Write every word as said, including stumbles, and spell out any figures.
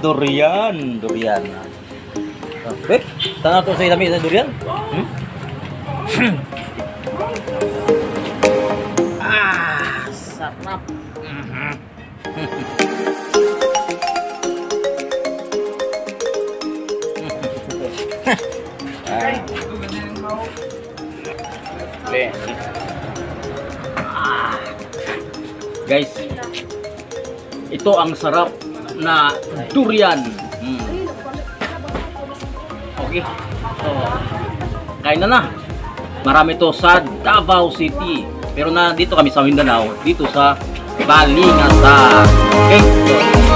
durian, durian. Baik, tanah to sa ilami sa durian. Hmm? Ah, sarap. Ah. Guys, ito ang sarap na durian. Hmm. Okay. So, kain na na. Marami to sa Davao City. Pero na dito kami sa Mindanao, dito sa Balingasa. Okay. So,